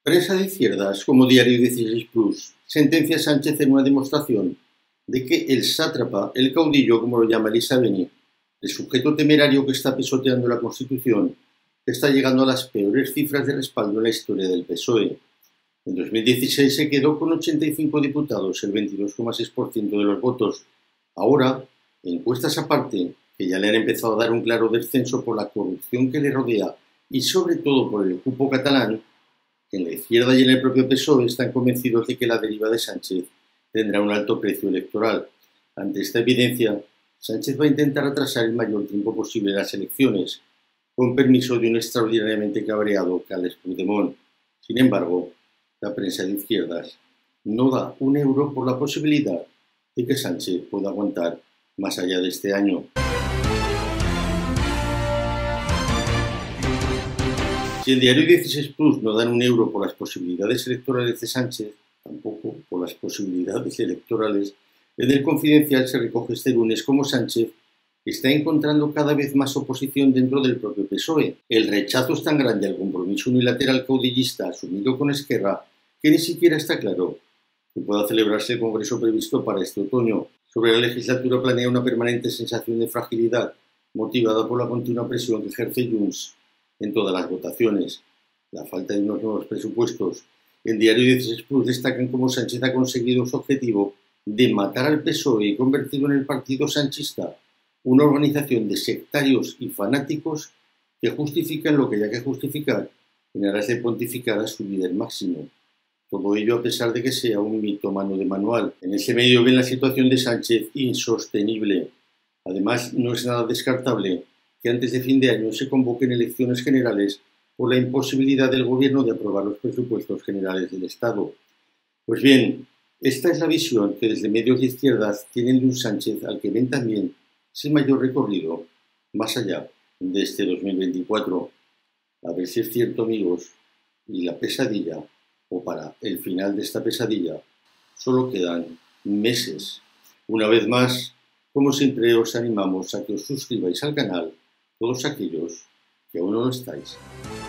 Prensa de izquierdas como Diario 16 Plus sentencia a Sánchez en una demostración de que el sátrapa, el caudillo, como lo llama Elisa Beni, el sujeto temerario que está pisoteando la Constitución, está llegando a las peores cifras de respaldo en la historia del PSOE. En 2016 se quedó con 85 diputados, el 22,6% de los votos. Ahora, encuestas aparte, que ya le han empezado a dar un claro descenso por la corrupción que le rodea y sobre todo por el cupo catalán, en la izquierda y en el propio PSOE están convencidos de que la deriva de Sánchez tendrá un alto precio electoral. Ante esta evidencia, Sánchez va a intentar atrasar el mayor tiempo posible las elecciones, con permiso de un extraordinariamente cabreado Carles Puigdemont. Sin embargo, la prensa de izquierdas no da un euro por la posibilidad de que Sánchez pueda aguantar más allá de este año. Si el Diario 16 Plus no dan un euro por las posibilidades electorales de Sánchez, tampoco por las posibilidades electorales, en el Confidencial se recoge este lunes cómo Sánchez está encontrando cada vez más oposición dentro del propio PSOE. El rechazo es tan grande al compromiso unilateral caudillista asumido con Esquerra que ni siquiera está claro que pueda celebrarse el Congreso previsto para este otoño. Sobre la legislatura planea una permanente sensación de fragilidad, motivada por la continua presión que ejerce Junts en todas las votaciones, la falta de unos nuevos presupuestos. En Diario 16 Plus destacan cómo Sánchez ha conseguido su objetivo de matar al PSOE y convertirlo en el partido sanchista, una organización de sectarios y fanáticos que justifican lo que haya que justificar en aras de pontificar a su líder máximo. Todo ello a pesar de que sea un mitómano de manual. En ese medio ven la situación de Sánchez insostenible. Además, no es nada descartable que antes de fin de año se convoquen elecciones generales por la imposibilidad del gobierno de aprobar los presupuestos generales del Estado. Pues bien, esta es la visión que desde medios de izquierdas tienen de un Sánchez al que ven también sin mayor recorrido más allá de este 2024. A ver si es cierto, amigos, y la pesadilla, o para el final de esta pesadilla, solo quedan meses. Una vez más, como siempre, os animamos a que os suscribáis al canal, todos aquellos que aún no lo estáis.